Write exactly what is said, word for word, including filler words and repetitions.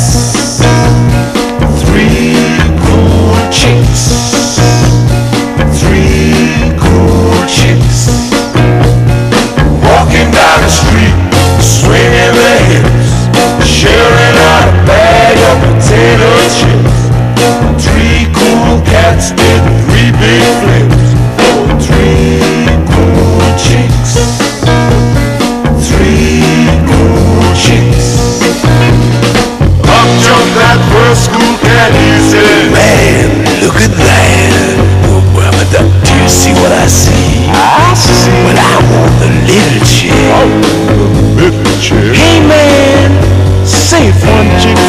Three cool chicks. Three cool chicks. Walking down the street, swinging their hips, sharing out a bag of potato chips. Three cool cats did three big flips. Oh, three cool chicks. Three cool chicks. Up jumped that first school cat, he said, Man, look at that. Oh, Brahma, do you see what I see? I see. Well, I want the little chick. Oh, the little chick. Hey, man, say if one chick